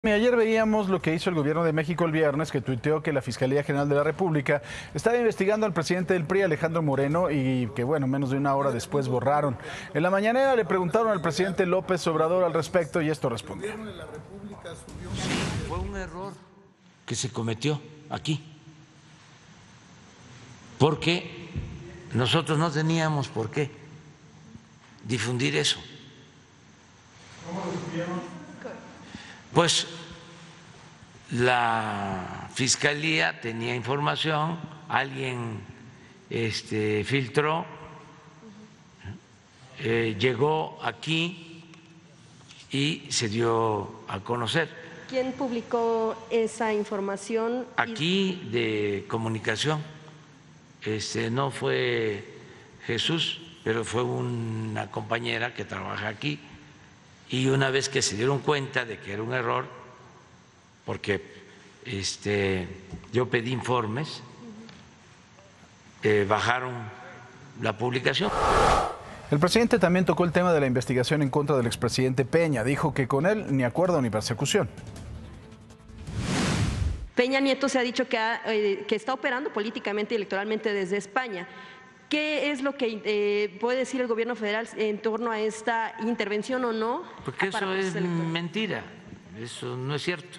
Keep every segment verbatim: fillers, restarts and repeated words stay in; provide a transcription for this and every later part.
Ayer veíamos lo que hizo el gobierno de México el viernes, que tuiteó que la Fiscalía General de la República estaba investigando al presidente del P R I, Alejandro Moreno, y que, bueno, menos de una hora después borraron. En la mañanera le preguntaron al presidente López Obrador al respecto y esto respondió. Fue un error que se cometió aquí, porque nosotros no teníamos por qué difundir eso. ¿Cómo lo supieron? Pues la fiscalía tenía información, alguien este, filtró, eh, llegó aquí y se dio a conocer. ¿Quién publicó esa información? Aquí de comunicación, este, no fue Jesús, pero fue una compañera que trabaja aquí. Y una vez que se dieron cuenta de que era un error, porque este, yo pedí informes, eh, bajaron la publicación. El presidente también tocó el tema de la investigación en contra del expresidente Peña. Dijo que con él ni acuerdo ni persecución. Peña Nieto se ha dicho que, ha, eh, que está operando políticamente y electoralmente desde España. ¿Qué es lo que eh, puede decir el gobierno federal en torno a esta intervención o no? Porque eso es mentira, eso no es cierto.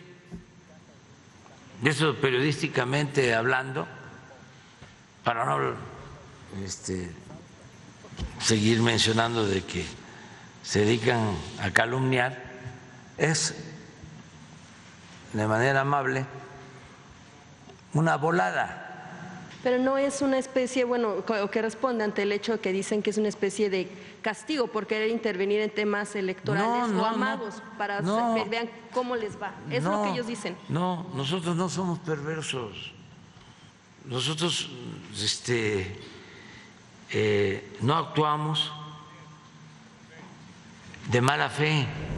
Eso periodísticamente hablando, para no este, seguir mencionando de que se dedican a calumniar, es de manera amable una volada. Pero no es una especie, bueno, que responde ante el hecho que dicen que es una especie de castigo por querer intervenir en temas electorales no, no, o amagos no, para no, que vean cómo les va. Es no, lo que ellos dicen. No, nosotros no somos perversos. Nosotros este, eh, no actuamos de mala fe.